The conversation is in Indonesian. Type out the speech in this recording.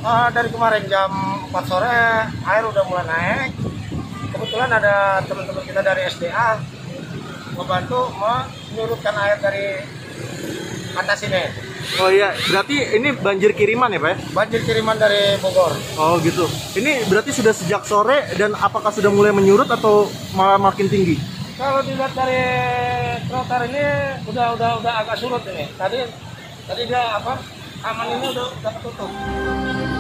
Dari kemarin jam 4 sore air udah mulai naik. Kebetulan ada teman-teman kita dari SDA membantu menyurutkan air dari atas ini. Oh iya, berarti ini banjir kiriman ya Pak ya? Banjir kiriman dari Bogor. Oh gitu. Ini berarti sudah sejak sore dan apakah sudah mulai menyurut atau malah makin tinggi? Kalau dilihat dari trotoar ini udah agak surut ini. Tadi dia aman ini udah ketutup.